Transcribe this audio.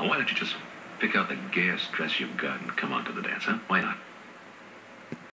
Now, why don't you just pick out the gayest dress you've got and come on to the dance, huh? Why not?